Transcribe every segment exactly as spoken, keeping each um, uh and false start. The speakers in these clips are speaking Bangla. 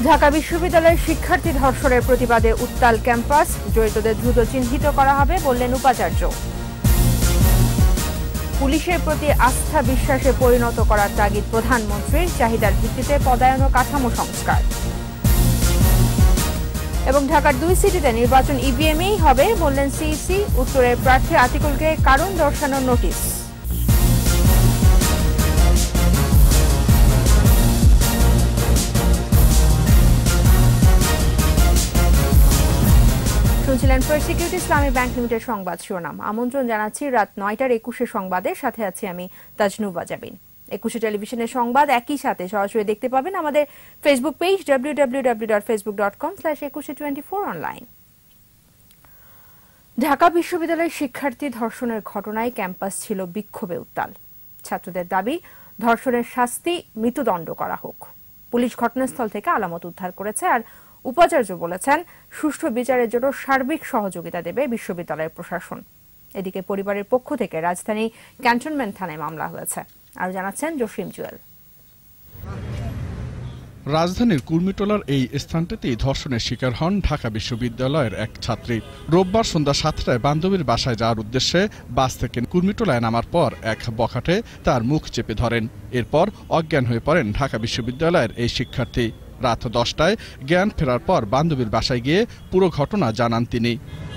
ঢাকা বিশ্ববিদ্যালয়ের শিক্ষার্থী ধর্ষণের প্রতিবাদে উত্তাল ক্যাম্পাস, জড়িতদের দ্রুত চিহ্নিত করা হবে বললেন উপাচার্য। পুলিশের প্রতি আস্থা বিশ্বাসে পরিণত করার তাগিদ প্রধানমন্ত্রীর, চাহিদার ভিত্তিতে পদায়ন ও কাঠামো সংস্কার। এবং ঢাকার দুই সিটিতে নির্বাচন ইভিএমেই হবে বললেন সিইসি, উত্তরের প্রার্থী আতিকুলকে কারণ দর্শানোর নোটিশ। শুনছিলেন প্রসিকিউট ইসলামী ব্যাংক লিমিটেড সংবাদ শিরোনাম। আমন্ত্রণ জানাচ্ছি রাত নয়টার একুশে সংবাদের সাথে আছি আমি তাজনুবা জাবিন। একুশে টেলিভিশনের সংবাদ একই সাথে সরাসরি দেখতে পাবেন আমাদের Facebook page W W W dot Facebook dot com slash Ekushey twenty four online. Dhaka বিশ্ববিদ্যালয়ের শিক্ষার্থী ধর্ষণের ঘটনায় ক্যাম্পাস ছিল বিক্ষোভে উত্তাল। ছাত্রদের দাবি, ধর্ষণের শাস্তি মৃত্যুদণ্ড করা হোক। পুলিশ ঘটনাস্থল থেকে আলামত উদ্ধার করেছে, আর উপাচার্য বলেছেন সুষ্ঠু বিচারের জন্য সার্বিক সহযোগিতা দেবে বিশ্ববিদ্যালয়ের প্রশাসন। এদিকে পরিবারের পক্ষ থেকে রাজধানী ক্যান্টনমেন্ট থানায় মামলা হয়েছে। আর জানাচ্ছেন জসিম জুয়েল। রাজধানীর কুর্মিটোলার এই স্থানটিতেই ধর্ষণের শিকার হন ঢাকা বিশ্ববিদ্যালয়ের এক ছাত্রী। রোববার সন্ধ্যা সাতটায় বান্ধবীর বাসায় যাওয়ার উদ্দেশ্যে বাস থেকে কুর্মিটোলায় নামার পর এক বখাটে তার মুখ চেপে ধরেন। এরপর অজ্ঞান হয়ে পড়েন ঢাকা বিশ্ববিদ্যালয়ের এই শিক্ষার্থী। রাত দশটায় জ্ঞান ফেরার পর বান্ধবীর বাসায় গিয়ে পুরো ঘটনা জানান তিনি।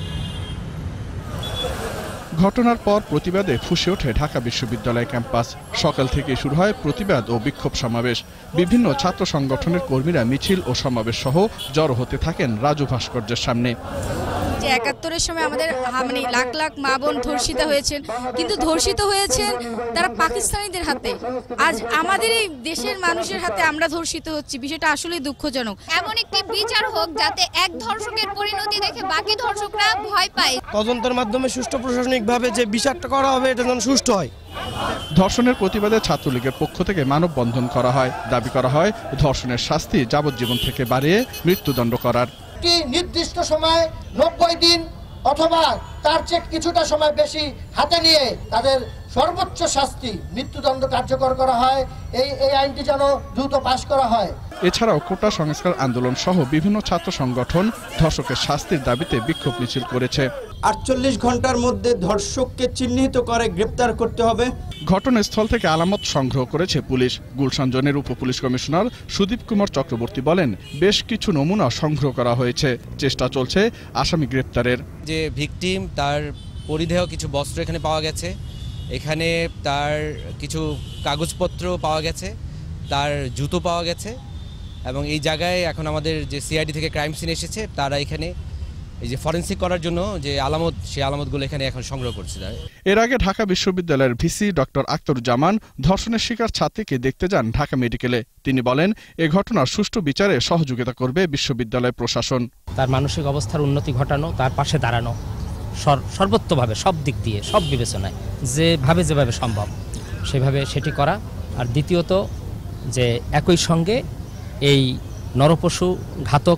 ঘটনার পর প্রতিবাদে ফুঁসে ওঠে ঢাকা বিশ্ববিদ্যালয় ক্যাম্পাস। সকাল থেকে শুরু হয় প্রতিবাদ ও বিক্ষোভ সমাবেশ। বিভিন্ন ছাত্র সংগঠনের কর্মীরা মিছিল ও সমাবেশ সহ জড়ো হতে থাকেন রাজু ভাস্কর্যের সামনে। যে একাত্তরের সময় আমাদের মানে লাখ লাখ মা বোন ধর্ষিত হয়েছেন, কিন্তু ধর্ষিত হয়েছেন তারা পাকিস্তানিদের হাতে। আজ আমাদের এই দেশের মানুষের হাতে আমরা ধর্ষিত হচ্ছি। বিষয়টা আসলেই দুঃখজনক। এমন একটি বিচার হোক যাতে এক ধর্ষকের পরিণতি দেখে বাকি ধর্ষকরা ভয় পায়। তদন্তের মাধ্যমে সুষ্ঠু প্রশাসনিকভাবে যে বিচারটা করা হবে এটা যেন সুষ্ঠু হয়। ধর্ষণের প্রতিবাদে ছাত্রলীগের পক্ষ থেকে মানববন্ধন করা হয়। দাবি করা হয় ধর্ষণের শাস্তি যাবজ্জীবন থেকে বাড়িয়ে মৃত্যুদণ্ড করার। নির্দিষ্ট সময় নব্বই দিন অথবা তার চেয়ে কিছুটা সময় বেশি হাতে নিয়ে তাদের সর্বোচ্চ শাস্তি মৃত্যুদণ্ড কার্যকর করা হয়। এই এই আইনটি যেন দ্রুত পাশ করা হয়। এছাড়াও কোটা সংস্কার আন্দোলন সহ বিভিন্ন ছাত্র সংগঠন ধর্ষকের শাস্তির দাবিতে বিক্ষোভ মিছিল করেছে। আটচল্লিশ ঘন্টার মধ্যে ধর্ষককে চিহ্নিত করে গ্রেপ্তার করতে হবে। ঘটনাস্থল থেকে আলামত সংগ্রহ করেছে পুলিশ। গুলশান জোনের উপপুলিশ কমিশনার সুদীপ কুমার চক্রবর্তী বলেন, বেশ কিছু নমুনা সংগ্রহ করা হয়েছে, চেষ্টা চলছে আসামি গ্রেপ্তারের। যে ভিকটিম তার পরিধেয় কিছু বস্ত্র এখানে পাওয়া গেছে, এখানে তার কিছু কাগজপত্র পাওয়া গেছে, তার জুতো পাওয়া গেছে, এবং এই জায়গায় এখন আমাদের যে সিআইডি থেকে ক্রাইম সিন এসেছে তারা এখানে এই যে ফরেনসিক করার জন্য যে আলামত, সেই আলামতগুলো এখানে এখন সংগ্রহ করছে। এর আগে ঢাকা বিশ্ববিদ্যালয়ের ভিসি ডক্টর আখতারুজ্জামান ধর্ষণের শিকার ছাত্রীকে দেখতে যান ঢাকা মেডিকেলে। তিনি বলেন, এ ঘটনার সুষ্ঠু বিচারে সহযোগিতা করবে বিশ্ববিদ্যালয় প্রশাসন। তার মানসিক অবস্থার উন্নতি ঘটানো, তার পাশে দাঁড়ানো সর্বোত্তভাবে সব দিক দিয়ে সব বিবেচনায় যেভাবে যেভাবে সম্ভব সেভাবে সেটি করা। আর দ্বিতীয়ত যে একই সঙ্গে এই নরপশু ঘাতক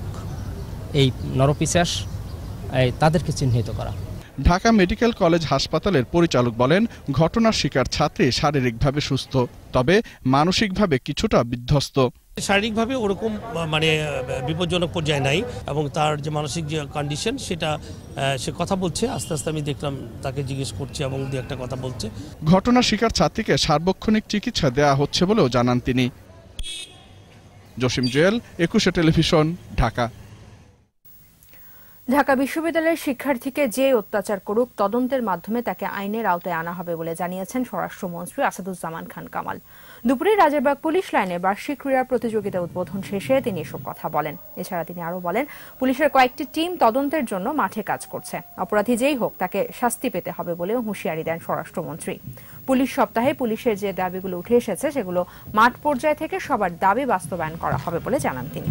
এই নরপিশাচ তাদেরকে চিহ্নিত করা। ঢাকা মেডিকেল কলেজ হাসপাতালের পরিচালক বলেন, ঘটনার শিকার ছাত্রী শারীরিকভাবে সুস্থ, তবে মানসিকভাবে কিছুটা বিধ্বস্ত। শারীরিকভাবে ওরকম মানে বিপজ্জনক পর্যায়ে নাই, এবং তার যে মানসিক যে কন্ডিশন সেটা সে কথা বলছে। আস্তে আস্তে আমি দেখলাম তাকে জিজ্ঞেস করছে এবং দু একটা কথা বলছে। ঘটনার শিকার ছাত্রীকে সার্বক্ষণিক চিকিৎসা দেওয়া হচ্ছে বলেও জানান তিনি। জসিম জুয়েল, একুশে টেলিভিশন, ঢাকা। ঢাকা বিশ্ববিদ্যালয়ের শিক্ষার্থীকে যে অত্যাচার করুক তদন্তের মাধ্যমে তাকে আইনের আওতায় আনা হবে বলে জানিয়েছেন স্বরাষ্ট্রমন্ত্রী আসাদুজ্জামান খান কামাল। দুপুরে রাজারবাগ পুলিশ লাইনে বার্ষিক ক্রীড়া প্রতিযোগিতা উদ্বোধন শেষে তিনি এসব কথা বলেন। এছাড়া তিনি আরও বলেন, পুলিশের কয়েকটি টিম তদন্তের জন্য মাঠে কাজ করছে। অপরাধী যেই হোক তাকে শাস্তি পেতে হবে বলেও হুঁশিয়ারি দেন স্বরাষ্ট্রমন্ত্রী। পুলিশ সপ্তাহে পুলিশের যে দাবিগুলো উঠে এসেছে সেগুলো মাঠ পর্যায় থেকে সবার দাবি বাস্তবায়ন করা হবে বলে জানান তিনি।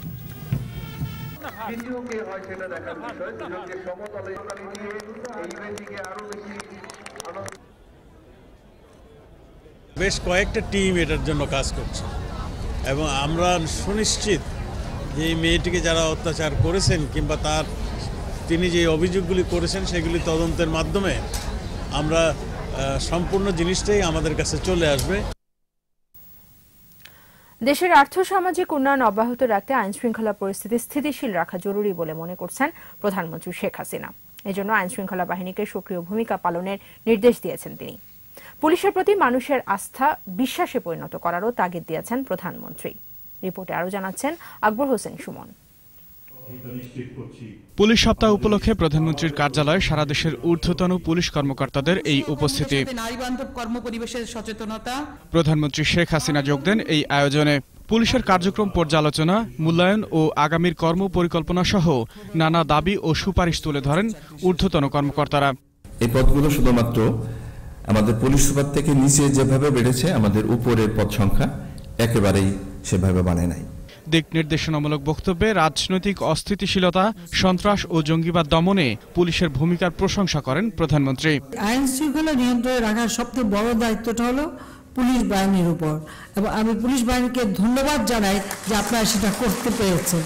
বেশ কয়েকটা টিম এটার জন্য কাজ করছে, এবং আমরা সুনিশ্চিত যে এই মেয়েটিকে যারা অত্যাচার করেছেন কিংবা তার তিনি যে অভিযোগগুলি করেছেন সেগুলি তদন্তের মাধ্যমে আমরা সম্পূর্ণ জিনিসটাই আমাদের কাছে চলে আসবে। দেশের আর্থসামাজিক উন্নয়ন অব্যাহত রাখতে আইন শৃঙ্খলা পরিস্থিতি স্থিতিশীল রাখা জরুরি বলে মনে করছেন প্রধানমন্ত্রী শেখ হাসিনা। এজন্য আইন শৃঙ্খলা বাহিনীকে সক্রিয় ভূমিকা পালনের নির্দেশ দিয়েছেন তিনি। পুলিশের প্রতি মানুষের আস্থা বিশ্বাসে পরিণত করারও তাগিদ দিয়েছেন প্রধানমন্ত্রী। রিপোর্টে আরও জানাচ্ছেন আকবর হোসেন সুমন। পুলিশ সপ্তাহ উপলক্ষে প্রধানমন্ত্রীর কার্যালয়ে সারা দেশের ঊর্ধ্বতন পুলিশ কর্মকর্তাদের এই উপস্থিতি। প্রধানমন্ত্রী শেখ হাসিনা যোগ দেন এই আয়োজনে। পুলিশের কার্যক্রম পর্যালোচনা, মূল্যায়ন ও আগামীর কর্ম পরিকল্পনা সহ নানা দাবি ও সুপারিশ তুলে ধরেন ঊর্ধ্বতন কর্মকর্তারা। এই পদগুলো শুধুমাত্র আমাদের পুলিশ সুপার থেকে নিচে যেভাবে বেড়েছে, আমাদের উপরের পদ সংখ্যা একেবারেই সেভাবে বাড়ে নাই। দিক নির্দেশনামূলক বক্তব্যে রাজনৈতিক অস্থিতিশীলতা, সন্ত্রাস ও জঙ্গিবাদ দমনে পুলিশের ভূমিকার প্রশংসা করেন প্রধানমন্ত্রী। আইন শৃঙ্খলা নিয়ন্ত্রণে রাখার সবচেয়ে বড় দায়িত্বটা হলো পুলিশ বাহিনীর উপর, এবং আমি পুলিশ বাহিনীকে ধন্যবাদ জানাই যে আপনারা সেটা করতে পেরেছেন।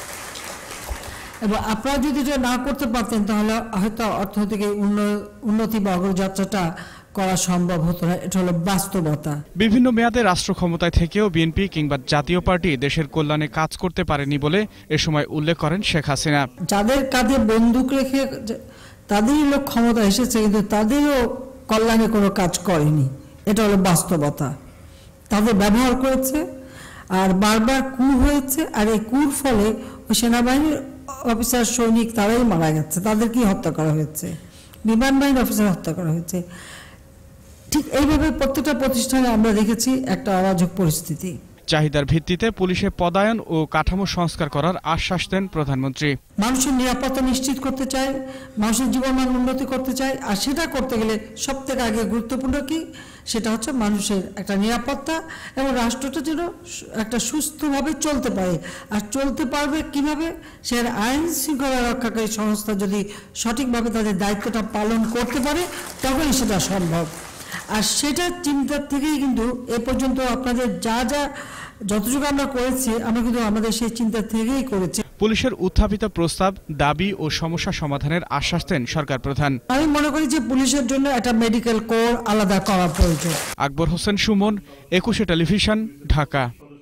এবং আপনারা যদি এটা না করতে পারতেন তাহলে হয়তো অর্থনৈতিক উন্নতি বা অগ্রযাত্রাটা করা সম্ভব হতো না। এটা হলো বাস্তবতা। বিভিন্ন মেয়াদে রাষ্ট্র ক্ষমতায় থেকেও বিএনপি কিংবা জাতীয় পার্টি দেশের কল্যাণে কাজ করতে পারেনি বলে এ সময় উল্লেখ করেন শেখ হাসিনা। যাদের কাঁধে বন্দুক রেখে তাদেরই লোক ক্ষমতা এসেছে, কিন্তু তাদেরও কল্যাণে কোনো কাজ করেনি। এটা হলো বাস্তবতা। তাদের ব্যবহার করেছে, আর বারবার কূ হয়েছে, আর এই কূর ফলে ওই সেনাবাহিনীর অফিসার সৈনিক তারাই মারা গেছে, তাদেরকেই হত্যা করা হয়েছে, বিমান বাহিনীর অফিসার হত্যা করা হয়েছে। ঠিক এইভাবে প্রত্যেকটা প্রতিষ্ঠানে আমরা দেখেছি একটা অরাজক পরিস্থিতি। চাহিদার ভিত্তিতে পুলিশে পদায়ন ও কাঠামো সংস্কার করার আশ্বাস দেন প্রধানমন্ত্রী। মানুষের নিরাপত্তা নিশ্চিত করতে চায়, মানুষের জীবনমান উন্নতি করতে চায়, আর সেটা করতে গেলে সব থেকে আগে গুরুত্বপূর্ণ কি, সেটা হচ্ছে মানুষের একটা নিরাপত্তা, এবং রাষ্ট্রটা যেন একটা সুস্থভাবে চলতে পারে। আর চলতে পারবে কিভাবে? সে আইন শৃঙ্খলা রক্ষাকারী সংস্থা যদি সঠিকভাবে তাদের দায়িত্বটা পালন করতে পারে, তখনই সেটা সম্ভব। আর সেটা চিন্তার থেকেই কিন্তু এ পর্যন্ত আপনাদের যা যা যতটুকু আমরা করেছি, আমরা কিন্তু আমাদের সেই চিন্তা থেকেই করেছি। পুলিশের উত্থাপিত প্রস্তাব, দাবি ও সমস্যা সমাধানের আশ্বাস দেন সরকার প্রধান। আমি মনে করি যে পুলিশের জন্য একটা মেডিকেল কোর আলাদা করা প্রয়োজন। আকবর হোসেন সুমন, একুশে টেলিভিশন, ঢাকা।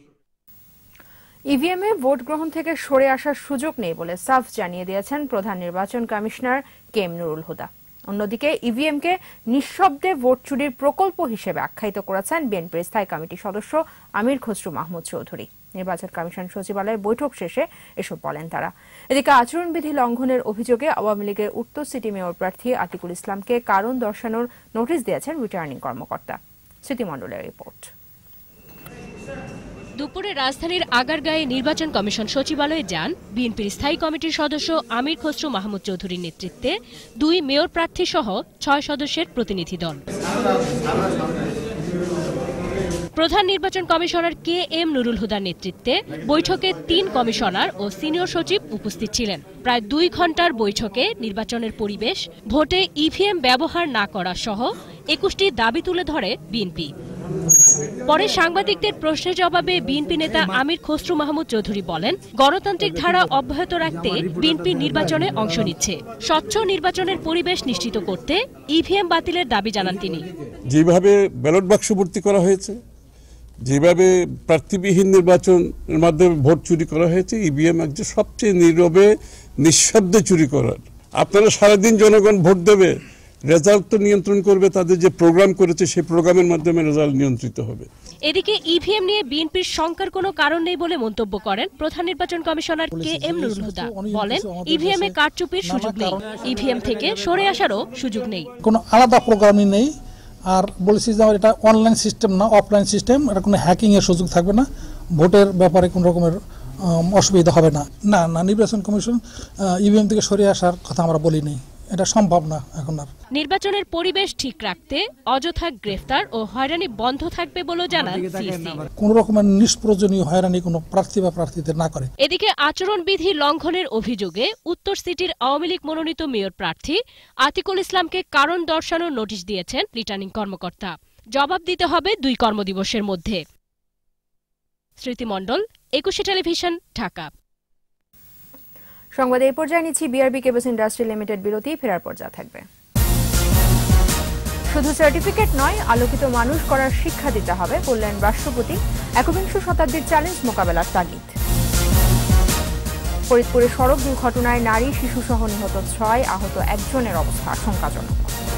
ইভিএমে ভোট গ্রহণ থেকে সরে আসার সুযোগ নেই বলে সাফ জানিয়ে দিয়েছেন প্রধান নির্বাচন commissioner K M Nurul Huda. অন্যদিকে ইভিএমকে নিঃশব্দে ভোট চুরির প্রকল্প হিসেবে আখ্যায়িত করেছেন বিএনপির স্থায়ী কমিটির সদস্য আমির খসরু মাহমুদ চৌধুরী। নির্বাচন কমিশন সচিবালয়ের বৈঠক শেষে এসব বলেন তারা। এদিকে আচরণবিধি লঙ্ঘনের অভিযোগে আওয়ামী লীগের উত্তর সিটি মেয়র প্রার্থী আতিকুল ইসলামকে কারণ দর্শানোর নোটিশ দিয়েছেন রিটার্নিং কর্মকর্তা। স্মৃতিমণ্ডলের রিপোর্ট। দুপুরে রাজধানীর আগারগাঁয়ে নির্বাচন কমিশন সচিবালয়ে যান বিএনপির স্থায়ী কমিটির সদস্য আমির খসরু মাহমুদ চৌধুরীর নেতৃত্বে দুই মেয়র প্রার্থী সহ ছয় সদস্যের প্রতিনিধি দল। প্রধান নির্বাচন কমিশনার কে এম নুরুল হুদার নেতৃত্বে বৈঠকে তিন কমিশনার ও সিনিয়র সচিব উপস্থিত ছিলেন। প্রায় দুই ঘন্টার বৈঠকে নির্বাচনের পরিবেশ, ভোটে ইভিএম ব্যবহার না করা সহ একুশটি দাবি তুলে ধরে বিএনপি। পরে সাংবাদিকদের প্রশ্নের জবাবে বিএনপি নেতা আমির খসরু মাহমুদ চৌধুরী বলেন, গণতান্ত্রিক ধারা অব্যাহত রাখতে বিএনপি নির্বাচনে অংশ নিচ্ছে। স্বচ্ছ নির্বাচনের পরিবেশ নিশ্চিত করতে ইভিএম বাতিলের দাবি জানান তিনি। যেভাবে ব্যালট বাক্স ভর্তি করা হয়েছে, যেভাবে প্রার্থীবিহীন নির্বাচনের মাধ্যমে ভোট চুরি করা হয়েছে, ইভিএম একজন সবচেয়ে নীরবে নিঃশব্দে চুরি করার। আপনারা সারাদিন জনগণ ভোট দেবে, রেজাল্ট তো নিয়ন্ত্রণ করবে, তাদের যে প্রোগ্রাম করেছে সেই প্রোগ্রামের মাধ্যমে রেজাল্ট নিয়ন্ত্রিত হবে। এদিকে ইভিএম নিয়ে বিএনপির শঙ্কার কোনো কারণ নেই বলে মন্তব্য করেন প্রধান নির্বাচন commissioner K M Nurul Huda. বলেন, ইভিএম এ কারচুপির সুযোগ নেই, ইভিএম থেকে সরে আসারও সুযোগ নেই। কোনো আলাদা প্রোগ্রামই নেই। আর বলেছি যে এটা অনলাইন সিস্টেম না, অফলাইন সিস্টেম, এটা কোনো হ্যাকিং এর সুযোগ থাকবে না, ভোটের ব্যাপারে কোনো রকমের অসুবিধা হবে না। না না নির্বাচন কমিশন ইভিএম থেকে সরে আসার কথা আমরা বলিনি, এটা সম্ভব না এখন আর। নির্বাচনের পরিবেশ ঠিক রাখতে অযথা গ্রেফতার ও হয়রানি বন্ধ থাকবে বলে জানান সিইসি। কোন রকমের নিষ্প্রয়োজনীয় হয়রানি কোনো প্রার্থী বা প্রার্থীদের না করে। এদিকে আচরণবিধি লঙ্ঘনের অভিযোগে উত্তর সিটির আওয়ামী লীগ মনোনীত মেয়র প্রার্থী আতিকুল ইসলামকে কারণ দর্শানোর নোটিশ দিয়েছেন রিটার্নিং কর্মকর্তা। জবাব দিতে হবে দুই কর্মদিবসের মধ্যে। স্মৃতিমণ্ডল, একুশে টেলিভিশন, ঢাকা। সংবাদ এই পর্যায়ে নিচ্ছি। বিআরবি কেবলস ইন্ডাস্ট্রি লিমিটেড বিরতি, ফেরার পর যা থাকবে। শুধু সার্টিফিকেট নয়, আলোকিত মানুষ করার শিক্ষা দিতে হবে বললেন রাষ্ট্রপতি। একবিংশ শতাব্দীর চ্যালেঞ্জ মোকাবেলার তাগিদ। ফরিদপুরে সড়ক দুর্ঘটনায় নারী শিশুসহ নিহত ছয়, আহত একজনের অবস্থা আশঙ্কাজনক।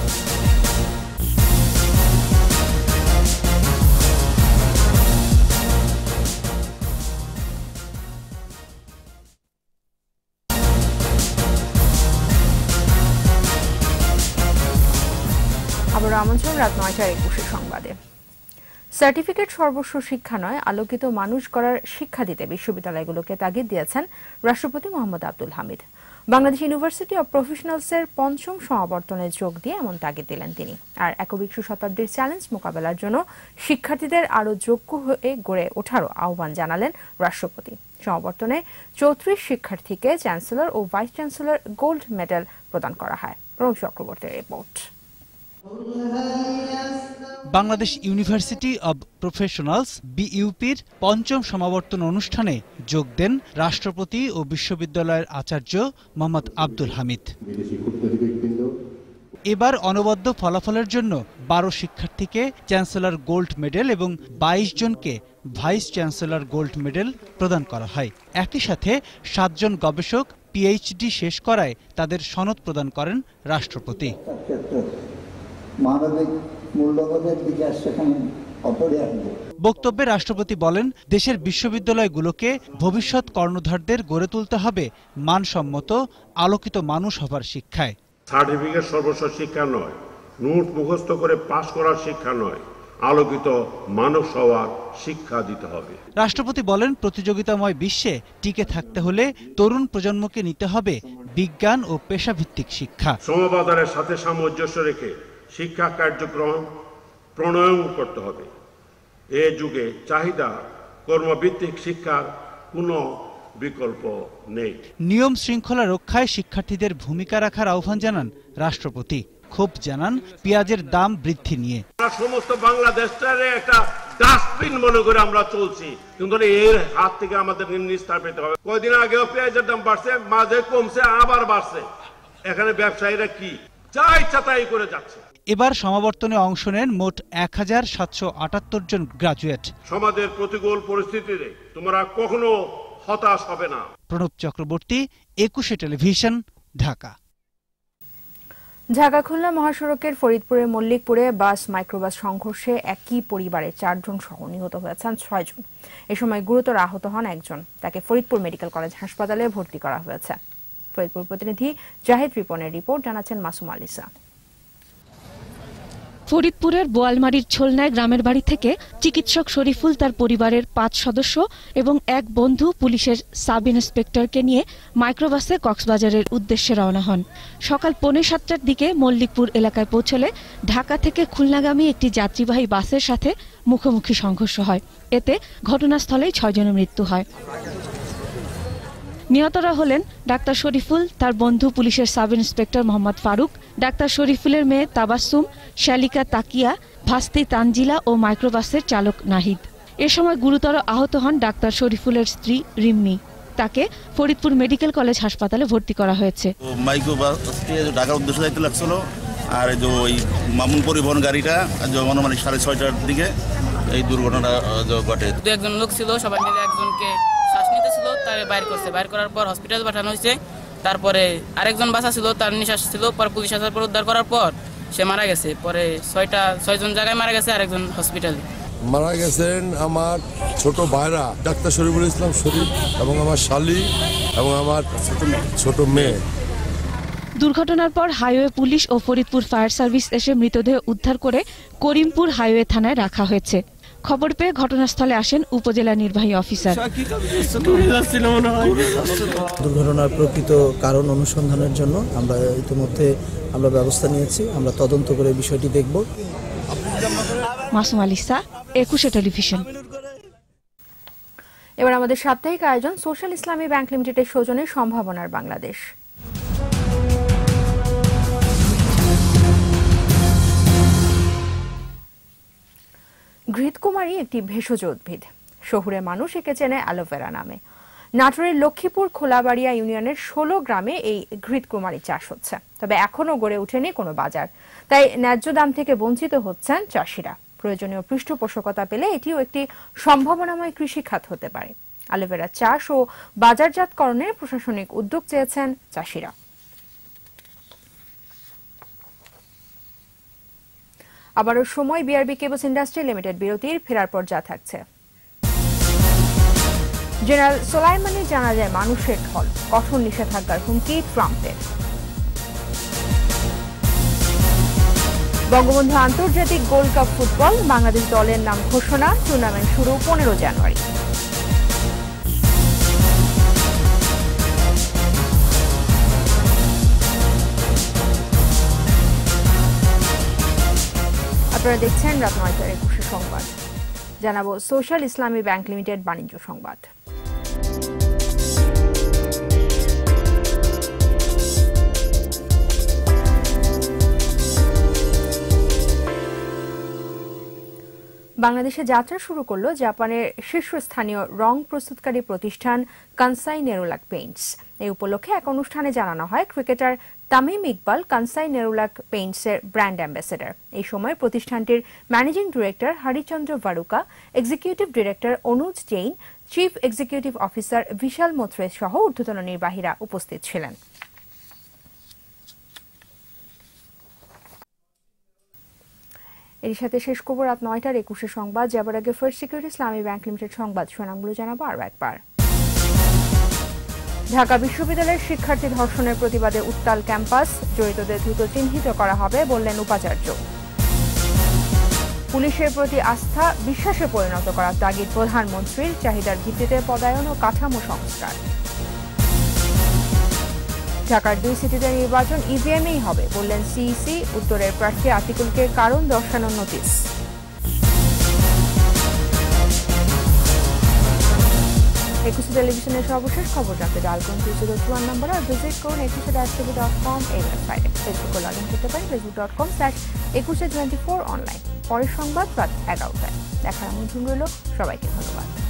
আবার আমন্ত্রণ রাত নয়টার একুশে সংবাদে। সার্টিফিকেট সর্বস্ব শিক্ষা নয়, আলোকিত মানুষ করার শিক্ষা দিতে বিশ্ববিদ্যালয়গুলোকে তাগিদ দিয়েছেন রাষ্ট্রপতি মোহাম্মদ আব্দুল হামিদ। বাংলাদেশ ইউনিভার্সিটি অব প্রফেশনালসের পঞ্চম সমাবর্তনে যোগ দিয়ে এমন তাগিদ দিলেন তিনি। আর একবিংশ শতাব্দীর চ্যালেঞ্জ মোকাবেলার জন্য শিক্ষার্থীদের আরও যোগ্য হয়ে গড়ে ওঠারও আহ্বান জানালেন রাষ্ট্রপতি। সমাবর্তনে চৌত্রিশ শিক্ষার্থীকে চ্যান্সেলর ও ভাইস চ্যান্সেলর গোল্ড মেডেল প্রদান করা হয়। প্রণব চক্রবর্তীর রিপোর্ট। বাংলাদেশ ইউনিভার্সিটি অব প্রফেশনালস বিইউপির পঞ্চম সমাবর্তন অনুষ্ঠানে যোগ দেন রাষ্ট্রপতি ও বিশ্ববিদ্যালয়ের আচার্য মোহাম্মদ আব্দুল হামিদ। এবার অনবদ্য ফলাফলের জন্য বারো শিক্ষার্থীকে চ্যান্সেলর গোল্ড মেডেল এবং বাইশ জনকে ভাইস চ্যান্সেলর গোল্ড মেডেল প্রদান করা হয়। একই সাথে সাতজন গবেষক পিএইচডি শেষ করায় তাদের সনদ প্রদান করেন রাষ্ট্রপতি। মানবিক মূল্যবোধের বিকাশ সেখানে অপরিহার্য। বক্তব্যে রাষ্ট্রপতি বলেন, দেশের বিশ্ববিদ্যালয়গুলোকে ভবিষ্যৎ কর্ণধারদের গড়ে তুলতে হবে মানসম্মত আলোকিত মানুষ হবার শিক্ষায়। সার্টিফিকেট সর্বস্ব শিক্ষা নয়, নোট মুখস্থ করে পাশ করার শিক্ষা নয়, আলোকিত মানুষ হওয়ার শিক্ষা দিতে হবে। রাষ্ট্রপতি বলেন, প্রতিযোগিতাময় বিশ্বে টিকে থাকতে হলে তরুণ প্রজন্মকে নিতে হবে বিজ্ঞান ও পেশাভিত্তিক শিক্ষা। সমবাদানের সাথে সামঞ্জস্য রেখে শিক্ষা কার্যক্রম প্রণয়ন করতে হবে। এ যুগে চাহিদা কর্মভিত্তিক শিক্ষার কোনো বিকল্প নেই। নিয়ম শৃঙ্খলা রক্ষায় শিক্ষার্থীদের ভূমিকা রাখার আহ্বান জানান রাষ্ট্রপতি। ক্ষোভ জানান পেঁয়াজের দাম বৃদ্ধি নিয়ে। সমস্ত বাংলাদেশটারে একটা ডাস্টবিন মনে করে আমরা চলছি, কিন্তু এর হাত থেকে আমাদের নিস্তার পেতে হবে। কয়দিন আগেও পেঁয়াজের দাম বাড়ছে, মাঝে কমছে, আবার বাড়ছে। এখানে ব্যবসায়ীরা কি যা ইচ্ছা তাই করে যাচ্ছে। এবার সমাবর্তনে অংশ নেন মোট এক হাজার সাতশো আটাত্তর জন গ্রাজুয়েট। সমাজের প্রতিকূল পরিস্থিতিতে তোমরা কখনো হতাশ হবে না। প্রণব চক্রবর্তী, একুশে টেলিভিশন, ঢাকা। ঢাকা খুলনা মহাসড়কের ফরিদপুরে মল্লিকপুরে বাস মাইক্রোবাস সংঘর্ষে একই পরিবারের চারজন সহ নিহত হয়েছেন ছয়জন। এ সময় গুরুতর আহত হন একজন। তাকে ফরিদপুর মেডিকেল কলেজ হাসপাতালে ভর্তি করা হয়েছে। ফরিদপুর প্রতিনিধি জাহিদ রিপনের রিপোর্ট, জানাচ্ছেন মাসুম আলিসা। ফরিদপুরের বোয়ালমারির ছোলনায় গ্রামের বাড়ি থেকে চিকিৎসক শরীফুল তার পরিবারের পাঁচ সদস্য এবং এক বন্ধু পুলিশের সাব ইন্সপেক্টরকে নিয়ে মাইক্রোবাসে কক্সবাজারের উদ্দেশ্যে রওনা হন। সকাল পৌনে সাতটার দিকে মল্লিকপুর এলাকায় পৌঁছলে ঢাকা থেকে খুলনাগামী একটি যাত্রীবাহী বাসের সাথে মুখোমুখি সংঘর্ষ হয়। এতে ঘটনাস্থলেই ছয়জনের মৃত্যু হয়। নিহতরা হলেন ডাক্তার শরীফুল, তার বন্ধু পুলিশের sub inspector Mohammad Faruk, doctor শরীফুলের মেয়ে তাবাসসুম, শালিকা তাকিয়া, ভাস্তি তানজিলা ও মাইক্রোবাসের চালক নাহিদ। এ সময় গুরুতর আহত হন ডাক্তার শরীফুলের স্ত্রী রিম্মি। তাকে ফরিদপুর মেডিকেল কলেজ হাসপাতালে ভর্তি করা হয়েছে। মাইক্রোবাসকে ঢাকার উদ্দেশ্যে যাইতে লাগছিল, আর এই যে ওই মামুন পরিবহন গাড়িটা মানে সাড়ে ছয়টার দিকে এই দুর্ঘটনাটা ঘটে। দু একজন লোক ছিল, সবাই মিলে একজনকে শ্বাস নিতে ছিল, তার বাইর করছে। বাইর করার পর হসপিটালে পাঠানো হয়েছে। তারপরে আরেকজন বাসা ছিল, তার নিঃশ্বাস ছিল। পরে পুলিশ আসার পর উদ্ধার করার পর সে মারা গেছে। পরে ছয়টা ছয়জন জায়গায় মারা গেছে, আরেকজন হসপিটালে মারা গেছেন। আমার ছোট ভাইরা ডাক্তার শরীফুল ইসলাম শরীফ এবং আমার শালি এবং আমার ছোট মেয়ে। দুর্ঘটনার পর হাইওয়ে পুলিশ ও ফরিদপুর ফায়ার সার্ভিস এসে মৃতদেহ উদ্ধার করে করিমপুর হাইওয়ে থানায় রাখা হয়েছে। খবর পেয়ে ঘটনাস্থলে আসেন উপজেলা নির্বাহী অফিসার। দুর্ঘটনার প্রকৃত কারণ অনুসন্ধানের জন্য আমরা ইতিমধ্যে আমরা ব্যবস্থা নিয়েছি। আমরা তদন্ত করে বিষয়টি দেখব। মাসুম আলিসা, একুশে টেলিভিশন। এবার আমাদের সাপ্তাহিক আয়োজন সোশ্যাল ইসলামী ব্যাংক লিমিটেডের সৌজন্যে সম্ভাবনার বাংলাদেশ। ঘৃতকুমারী একটি ভেষজ উদ্ভিদ। শহুরে মানুষ একে চেনে অ্যালোভেরা নামে। নাটোরের লক্ষ্মীপুর খোলাবাড়িয়া ইউনিয়নের ষোলো গ্রামে এই ঘৃতকুমারী চাষ হচ্ছে, তবে এখনো গড়ে ওঠেনি কোনো বাজার, তাই ন্যায্য দাম থেকে বঞ্চিত হচ্ছেন চাষিরা। প্রয়োজনীয় পৃষ্ঠপোষকতা পেলে এটিও একটি সম্ভাবনাময় কৃষি খাত হতে পারে। অ্যালোভেরা চাষ ও বাজারজাতকরণে প্রশাসনিক উদ্যোগ চেয়েছেন চাষিরা। আবারও সময় বিআরবি কেবলস ইন্ডাস্ট্রি লিমিটেড বিরতির, ফেরার পর যা থাকছে। জেনারেল সোলাইমানি জানা যায় মানুষের ঢল, কঠোর নিষেধাজ্ঞার হুমকি ট্রাম্পের। বঙ্গবন্ধু আন্তর্জাতিক গোল্ড কাপ ফুটবল, বাংলাদেশ দলের নাম ঘোষণা, টুর্নামেন্ট শুরু পনেরো জানুয়ারি। আপনারা দেখছেন রাত নয়টার একুশে সংবাদ। জানাবো সোশ্যাল ইসলামী ব্যাংক লিমিটেড বাণিজ্য সংবাদ। বাংলাদেশে যাত্রা শুরু করলো জাপানের শীর্ষস্থানীয় রং প্রস্তুতকারী প্রতিষ্ঠান কানসাই নেরোলাক পেইন্টস। এই উপলক্ষে এক অনুষ্ঠানে জানানো হয় cricketer Tamim Iqbal Kansai Nerolac পেইন্টসের ব্র্যান্ড অ্যাম্বাসেডর। এই সময় প্রতিষ্ঠানটির managing director Harichandra Baruka, executive director Anuj Jain, chief executive officer Vishal Motre সহ ঊর্ধ্বতন নির্বাহীরা উপস্থিত ছিলেন। এর সাথে শেষ খবর রাত নয়টার একুশে সংবাদ। যাবার আগে first security Islami bank limited সংবাদ শিরোনামগুলো জানাবো আরও একবার। ঢাকা বিশ্ববিদ্যালয়ের শিক্ষার্থী ধর্ষণের প্রতিবাদে উত্তাল ক্যাম্পাস, জড়িতদের দ্রুত চিহ্নিত করা হবে বললেন উপাচার্য। পুলিশের প্রতি আস্থা বিশ্বাসে পরিণত করার তাগিদ প্রধানমন্ত্রীর, চাহিদার ভিত্তিতে পদায়ন ও কাঠামো সংস্কার। ঢাকার দুই সিটিতে নির্বাচন ইভিএমেই হবে বললেন সিইসি, উত্তরের প্রার্থী আতিকুলকে কারণ দর্শানোর নোটিশ। একুশে টেলিভিশনের সর্বশেষ খবর জানতে ডায়াল করুন দুই জিরো ওয়ান নম্বর আর ভিজিট করুন Ekushey dash TV dot com এই ওয়েবসাইটে। ফেসবুকে লগ ইন করতে পারেন Facebook dot com slash Ekushey twenty four online. পরের সংবাদ রাত এগারোটায় দেখার আমন্ত্রণ রইল। সবাইকে ধন্যবাদ।